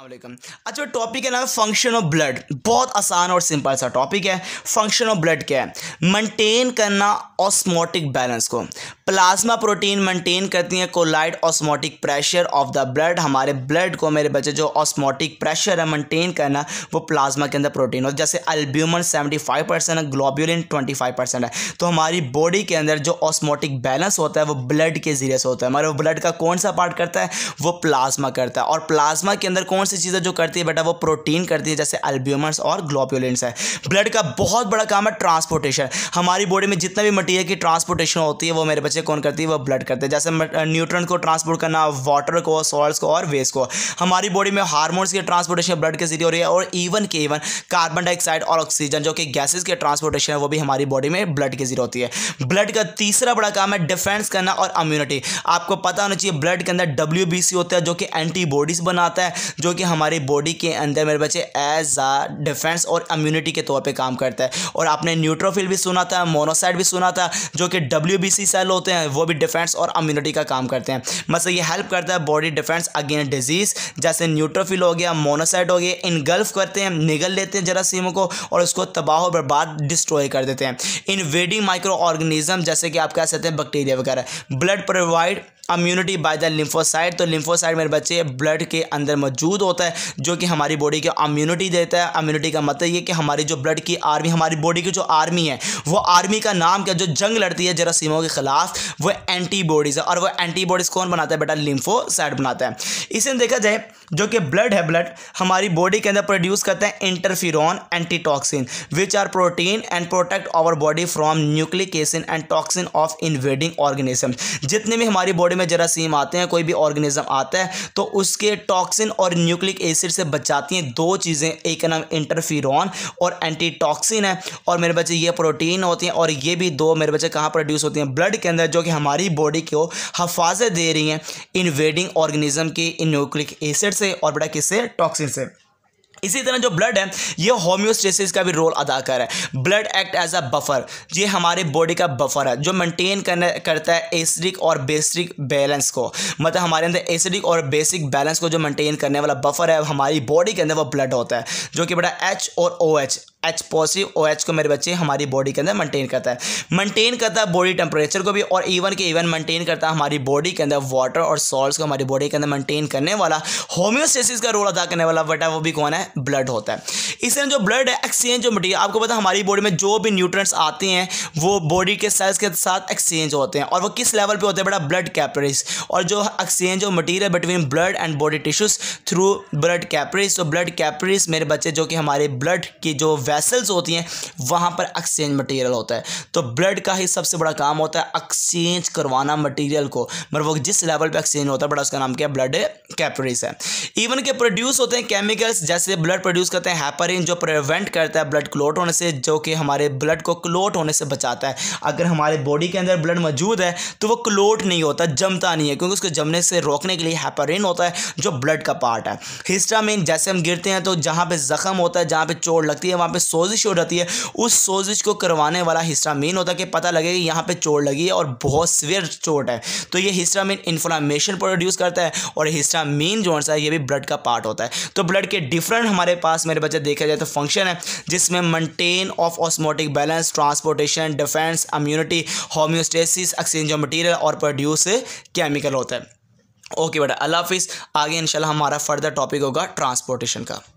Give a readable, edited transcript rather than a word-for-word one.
अस्सलाम। अच्छा, टॉपिक है ना फंक्शन ऑफ ब्लड। बहुत आसान और सिंपल सा टॉपिक है। फंक्शन ऑफ ब्लड क्या है? मेंटेन करना ऑस्मोटिक बैलेंस को। प्लाज्मा प्रोटीन मेंटेन करती हैं colloid osmotic pressure of the blood. हमारे ब्लड को मेरे बच्चे जो ऑस्मोटिक प्रेशर है मेंटेन करना, वो प्लाज्मा के अंदर प्रोटीन होता है। जैसे एल्ब्यूमिन 75% है, ग्लोब्यूलिन 25% है। तो हमारी बॉडी के अंदर जो ऑस्मोटिक बैलेंस होता है वो ब्लड के जरिए से होता है। हमारे ब्लड का कौन सा पार्ट करता है? वो प्लाज्मा करता है। और प्लाज्मा के अंदर कौन सी चीज़ें जो करती है बेटा? वो प्रोटीन करती है, जैसे एल्ब्यूमिन्स और ग्लोब्यूलिन्स है। ब्लड का बहुत बड़ा काम है ट्रांसपोर्टेशन। हमारी बॉडी में जितना भी मटीरियल की ट्रांसपोर्टेशन होती है वो मेरे बच्चे कौन करती है? वो ब्लड करते हैं। जैसे न्यूट्रन को ट्रांसपोर्ट करना, वाटर को, सॉल्ट्स को और वेस्ट को। हमारी बॉडी में हार्मोन्स की ट्रांसपोर्टेशन ब्लड के जरिए हो रही है। और इवन कार्बन डाइऑक्साइड और ऑक्सीजन जो कि गैसेज के ट्रांसपोर्टेशन है वो भी हमारी बॉडी में ब्लड के जरिए होती है। ब्लड का तीसरा बड़ा काम है डिफेंस करना और इम्यूनिटी। आपको पता होना चाहिए ब्लड के अंदर WBC होता है जो कि एंटीबॉडीज बनाता है, जो कि हमारी बॉडी के अंदर मेरे बच्चे एज अ डिफेंस और इम्यूनिटी के तौर पे काम करता है। और आपने न्यूट्रोफिल भी सुना था, मोनोसाइट भी सुना था, जो कि WBC सेल होते हैं, वो भी डिफेंस और इम्यूनिटी का काम करते हैं। मतलब ये हेल्प करता है बॉडी डिफेंस अगेंस्ट डिजीज। जैसे न्यूट्रोफिल हो गया, मोनोसाइट हो गया, इनगल्फ करते हैं, निगल लेते हैं जरासीमों को और उसको तबाह और बर्बाद डिस्ट्रॉय कर देते हैं। इन्वेडिंग माइक्रो ऑर्गेनिज्म जैसे कि आप कह सकते हैं बैक्टीरिया वगैरह। Blood provide immunity by the lymphocyte. तो लिम्फोसाइट मेरे बच्चे ब्लड के अंदर मौजूद होता है जो कि हमारी बॉडी को इम्यूनिटी देता है। इम्यूनिटी का मतलब ये कि हमारी जो ब्लड की आर्मी, हमारी बॉडी की जो आर्मी है, वो आर्मी का नाम क्या? जो जंग लड़ती है जरासीमों के खिलाफ, वो एंटीबॉडीज़ है। और वो एंटीबॉडीज़ कौन बनाता है बेटा? लिम्फोसाइट बनाता है। इसे देखा जाए जो कि ब्लड है, ब्लड हमारी बॉडी के अंदर प्रोड्यूस करता है interferon, antitoxin which are protein and protect our body from nucleic acid and toxin of invading organism. जितने भी हमारी बॉडी में जरासीम आते हैं, कोई भी ऑर्गेनिज्म आता है, तो उसके टॉक्सिन और न्यूक्लिक एसिड से बचाती हैं दो चीज़ें, एक का नाम इंटरफेरॉन और एंटीटॉक्सिन है। और मेरे बच्चे ये प्रोटीन होती हैं और ये भी दो मेरे बच्चे कहाँ प्रोड्यूस होती हैं? ब्लड के अंदर, जो कि हमारी बॉडी को हिफाजत दे रही हैं इन्वेडिंग ऑर्गेनिज्म की न्यूक्लिक एसिड से और बेटा किससे? टॉक्सिन से। इसी तरह जो ब्लड है ये होम्योस्टेसिस का भी रोल अदा कर रहा है। Blood act as a buffer. ये हमारे बॉडी का बफर है जो मेंटेन करता है एसिडिक और बेसिक बैलेंस को। मतलब हमारे अंदर एसिडिक और बेसिक बैलेंस को जो मेंटेन करने वाला बफर है हमारी बॉडी के अंदर, वो ब्लड होता है, जो कि बेटा H और OH, H पॉजिटिव OH को मेरे बच्चे हमारी बॉडी के अंदर मेंटेन करता है। मेंटेन करता है बॉडी टेम्परेचर को भी, और इवन मेंटेन करता है हमारी बॉडी के अंदर वाटर और सॉल्ट्स को हमारी बॉडी के अंदर मेंटेन करने वाला, होम्योस्टेसिस का रोल अदा करने वाला बेटा वो भी कौन है? ब्लड होता है। इसलिए जो ब्लड है एक्सचेंज जो मटीरियल, आपको पता है हमारी बॉडी में जो भी न्यूट्रिएंट्स आते हैं वो बॉडी के सेल्स के साथ एक्सचेंज होते हैं। और वो किस लेवल पे होते हैं बेटा? Blood capillaries. और जो exchange of material between blood and body tissues through blood capillaries. तो ब्लड कैपिलरीज मेरे बच्चे जो कि हमारे ब्लड की जो वेसल्स होती हैं वहाँ पर एक्सचेंज मटीरियल होता है। तो ब्लड का ही सबसे बड़ा काम होता है एक्सचेंज करवाना मटीरियल को। मतलब वो जिस लेवल पे एक्सचेंज होता है बड़ा उसका नाम क्या है? ब्लड कैपिलरीज है। इवन के प्रोड्यूस होते हैं केमिकल्स, जैसे ब्लड प्रोड्यूस करते हैं हेपारिन जो प्रिवेंट करता है ब्लड क्लॉट होने से, जो कि हमारे ब्लड को क्लॉट होने से बचाता है। अगर हमारे बॉडी के अंदर ब्लड मौजूद है तो वो क्लॉट नहीं होता, जमता नहीं है, क्योंकि उसको जमने से रोकने के लिए हेपारिन होता है जो ब्लड का पार्ट है। हिस्टामिन, जैसे हम गिरते हैं तो जहाँ पे जख्म होता है, जहाँ पे चोट लगती है, वहाँ पे सोजिश हो जाती है, उस सोजिश को करवाने वाला हिस्टामिन होता है कि पता लगे कि यहाँ पे चोट लगी है और बहुत सीवियर चोट है। तो ये हिस्टामिन इन्फ्लेमेशन प्रोड्यूस करता है और हिस्टामिन जो है ये भी ब्लड का पार्ट होता है। तो ब्लड के डिफरेंट हमारे पास मेरे बच्चे देखा जाए तो फंक्शन है, जिसमें maintain of osmotic balance, transportation, defence, immunity, homeostasis, exchange of material और प्रोड्यूस केमिकल होता है। ओके बेटा, अल्लाह हाफिज़। आगे इंशाल्लाह हमारा फर्दर टॉपिक होगा ट्रांसपोर्टेशन का।